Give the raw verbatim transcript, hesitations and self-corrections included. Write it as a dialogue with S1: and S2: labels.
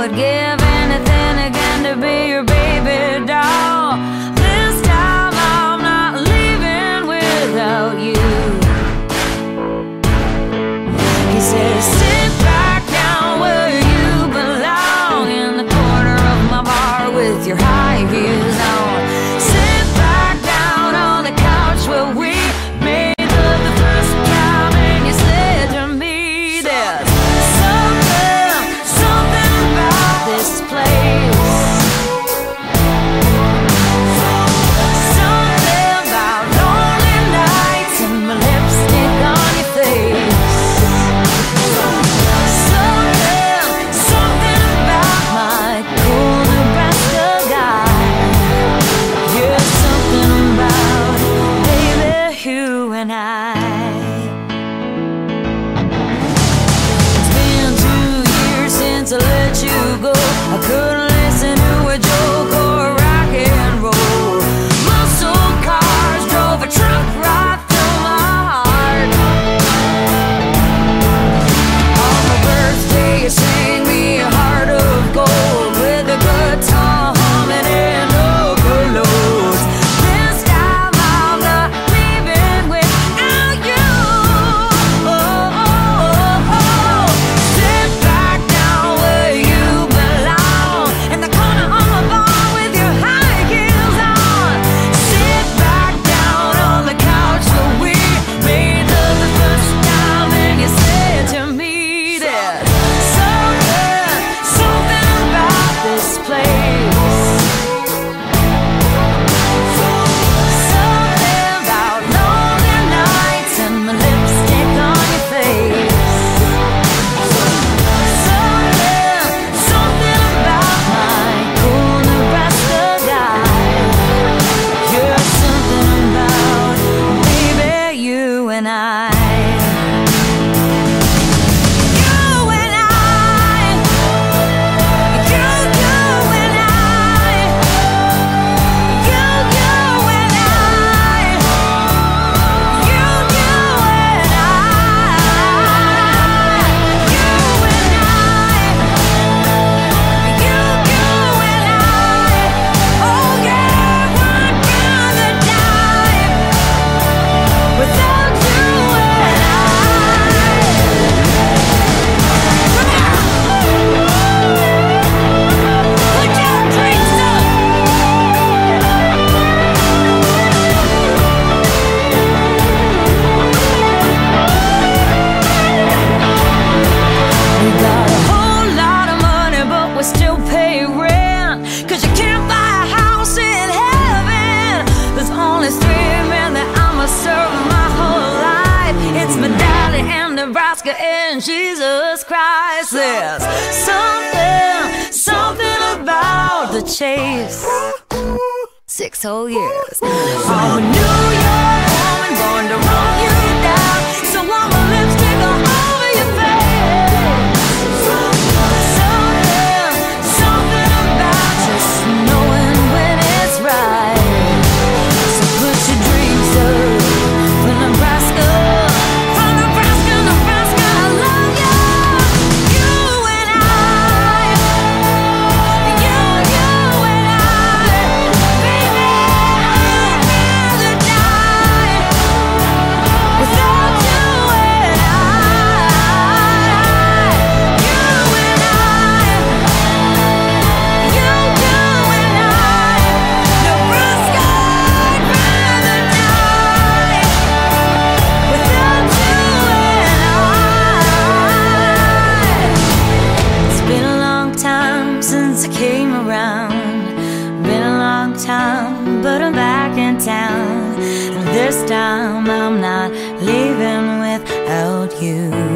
S1: would give anything again to be your baby doll. This time I'm not leaving without you. He says, sit back down where you belong, in the corner of my bar with your high heels on. Sit back down on the couch where we made love the first time, and you said to me, there's something, something about this place. Something about lonely nights and my lipstick on your face. Something, something about my cool Nebraska guy. Yeah, something about, baby, you and I. It's been two years since I let you go. I couldn't listen to a joke or rock and roll. Muscle cars drove a truck right through my heart. On my birthday you sang me a heart of gold, with a guitar humming and overloads. This time I'm not leaving without you. Oh, oh, oh, oh. Sit back down where you belong, in the corner of my bar with your high heels on. Sit back down on the couch where we made love the first time, and you said to me, there's something, something about this place. Something about lonely nights and my lipstick on your face. Something, something about my cool Nebraska guy. You're something about, baby, you and I. You and I. You, you and I. You, you and I. You, you and I. You and I. You, you and I. Oh yeah, I'd rather die without you and I. Put your drinks up. We got a whole lot of money, but we still pay rent, 'cause you can't buy a house in heaven. There's only three men that I'ma serve my whole life. It's my daddy and Nebraska and Jesus Christ. There's something, something about the chase. Six whole years. I'm a New York woman born to run you down, so I'm a lipstick all over your face. Something, something about just knowing when it's right. So put your dreams up for Nebraska, for Nebraska, Nebraska, I love you. You and I. You, you and I. Baby, I'd rather die without you and I. You and I. You, you and I. Nebraska, I'd rather die without you and I. It's been a long time since I came around. Been a long time, but I'm back in town. And this time I'm not leaving without you.